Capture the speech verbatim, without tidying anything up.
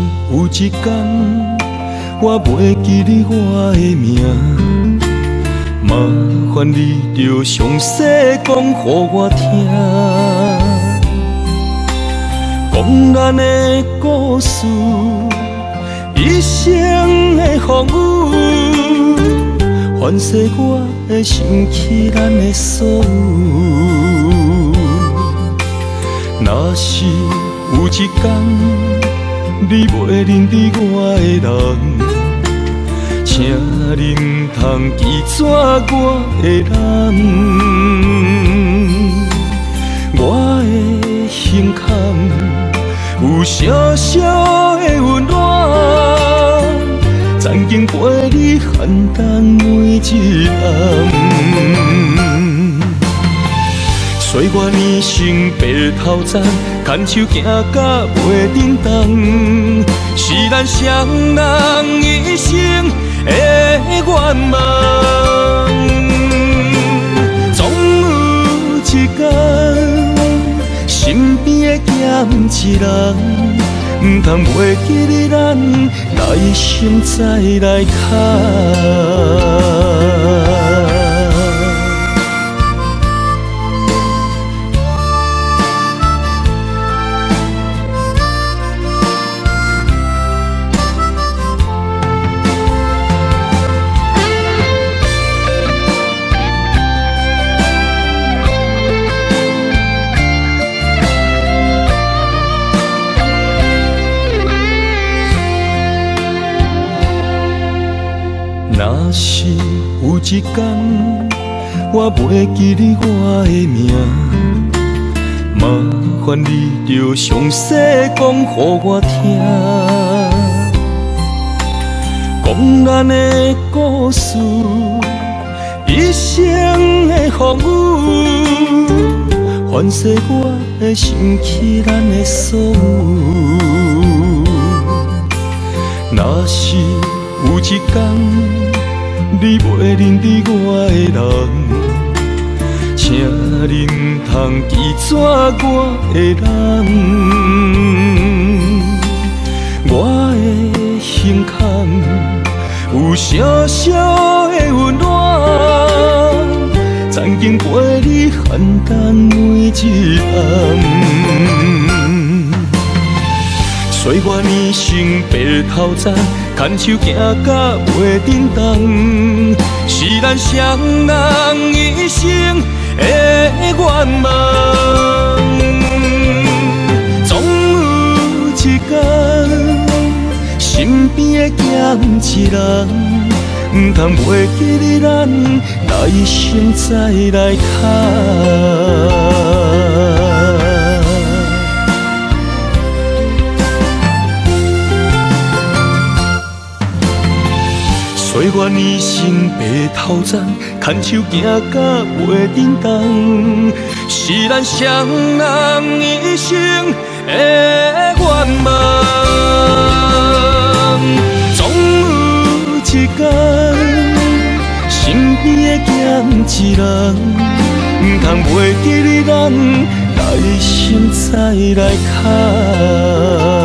有一天，我袂记你我的名，麻烦你着详细讲予我听，讲咱的故事，一生的风雨，反噬我的想起咱的所有。若是有一天，你袂认得我的人，请你唔通记住我的人。我的心坎有小小的温暖，曾经陪你寒冬每一暗。岁月年成白头鬃，牵手行到袂振动，是咱双人一生的愿望。总有一天，身边的减一人，唔通袂记你咱，来生再来看。若是有一天，我袂记你我的名，麻烦你着详细讲予我听，讲咱的故事，一生的风雨，反噬我的想起咱的所有。若是有一天，你袂认得我的人，请你唔通记住我的人。我的心坎有小小的温暖，曾经陪你寒冬每一暗。岁月年成白头鬃，牵手行到袂振动，是咱双人一生的愿望。总有一天，身边的减一人，唔通袂记你咱，来生再来看。岁月年成白头鬃，牵手行到袂振动，是咱双人一生的愿望。总有一天，身边的减一人，唔通袂记你咱，来生再来看。